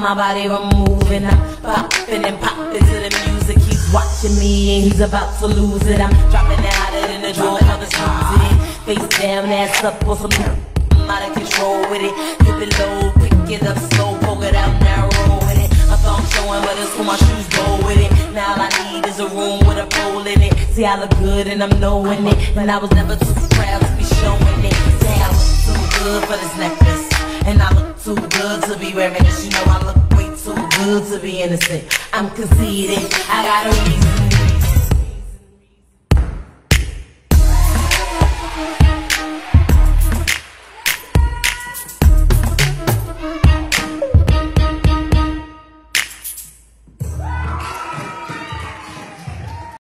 my body from moving. I'm popping and popping to the music. He's watching me and he's about to lose it. I'm dropping it harder than the drum of the music. Face down, ass up on some. I'm out of control with it. Dip it low, pick it up slow, poke it out narrow with it. My thumb showing, but it's where my shoes go with it. Now all I need is a room with a pole in it. See, I look good and I'm knowing it, and I was never too proud to be showing it. Say I look too good for this necklace, and I look too good to be wearing this. You know I look way too good to be innocent. I'm conceited, I got a reason.